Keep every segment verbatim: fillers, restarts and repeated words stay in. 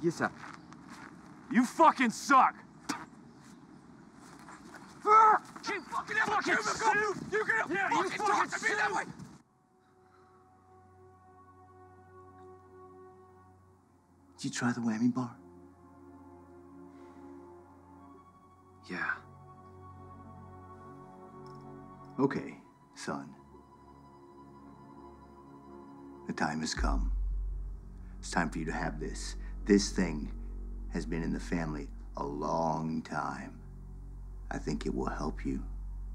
Yes, sir. You fucking suck! Keep fucking that fucking suit! You're gonna yeah, fucking, you fucking talk to me that way! Did you try the whammy bar? Yeah. Okay, son. The time has come. It's time for you to have this. This thing has been in the family a long time. I think it will help you.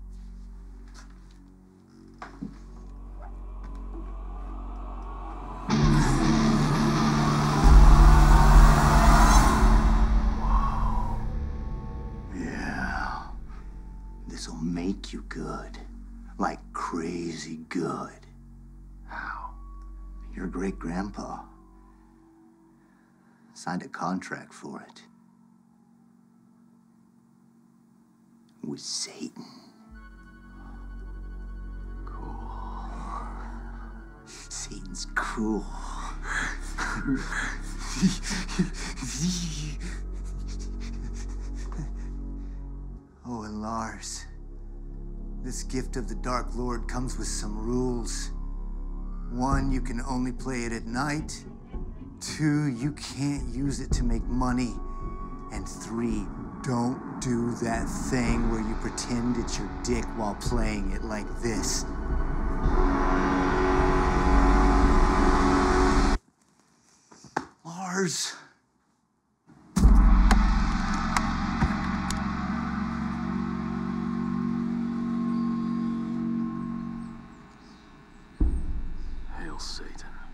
Yeah. This'll make you good. Like crazy good. How? Your great-grandpa signed a contract for it. With Satan. Cool. Satan's cool. Oh, and Lars, this gift of the Dark Lord comes with some rules. One, you can only play it at night. Two, you can't use it to make money. And three, don't do that thing where you pretend it's your dick while playing it like this. Lars. Hail Satan.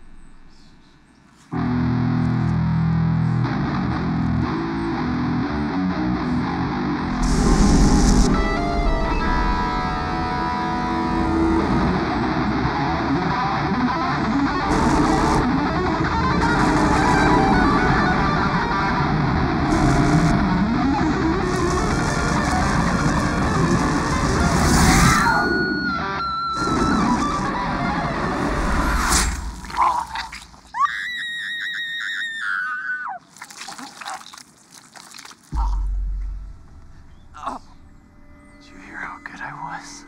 Did you hear how good I was?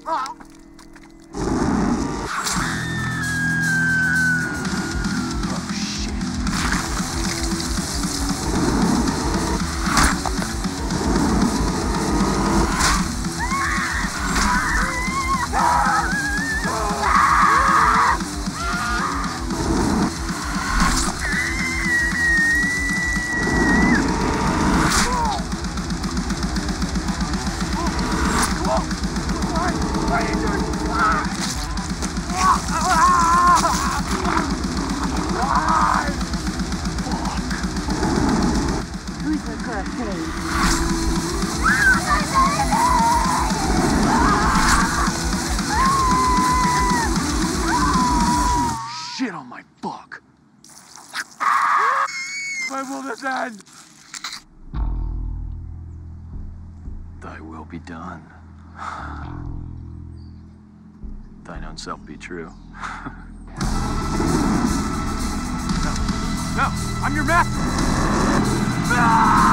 Oh, shit. Who's the girl? Shit on my book. When will this end? Thy will be done. Thine own self be true. No, no, I'm your master. Ah!